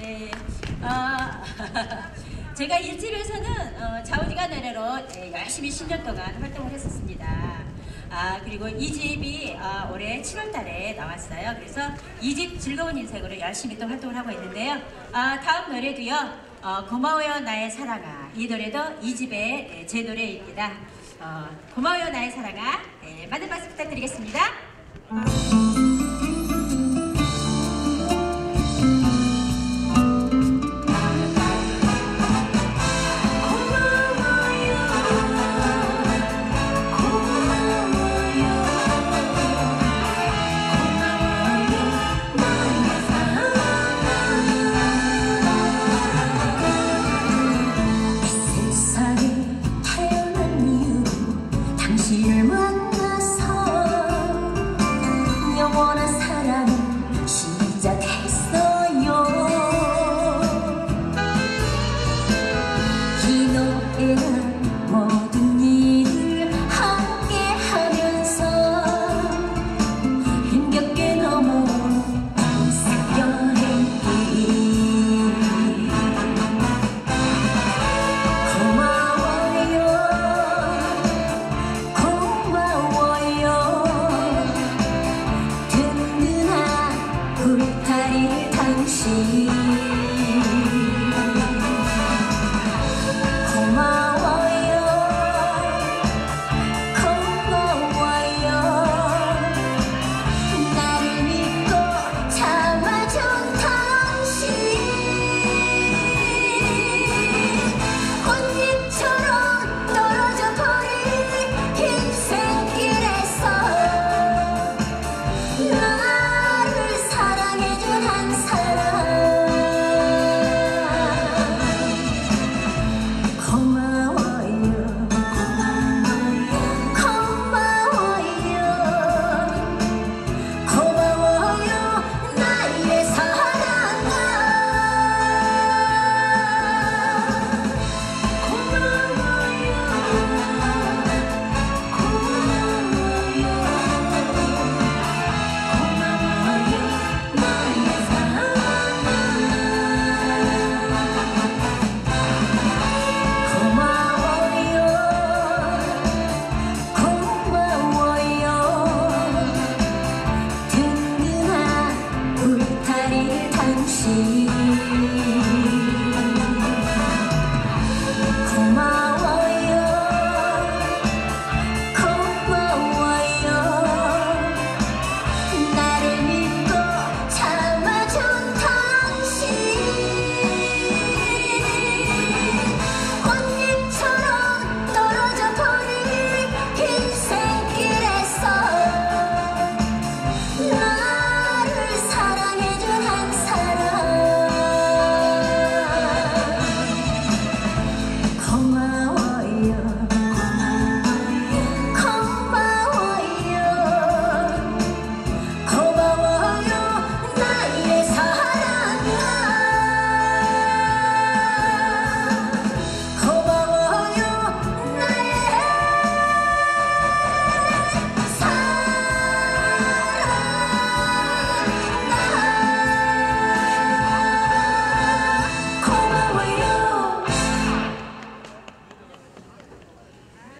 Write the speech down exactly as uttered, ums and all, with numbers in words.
네. 아, 제가 일집에서는 어, 좌우지간 노래로 네, 열심히 십 년 동안 활동을 했었습니다. 아, 그리고 이 집이 아, 올해 칠월 달에 나왔어요. 그래서 이 집 즐거운 인생으로 열심히 또 활동을 하고 있는데요. 아, 다음 노래도요. 어, 고마워요 나의 사랑아. 이 노래도 이 집의 네, 제 노래입니다. 어, 고마워요 나의 사랑아. 네, 많은 박수 부탁드리겠습니다. 당신을 만나서 영원한 사랑을 시작했어요. 이 노래는 모든 일을 함께 하면서 힘겹게 넘어온 인생 여행길. 당신 고마워요 고마워요 나를 믿고 참아준 당신 꽃잎처럼 떨어져 버린 인생길에서 나를 사랑해준 한 사람 당신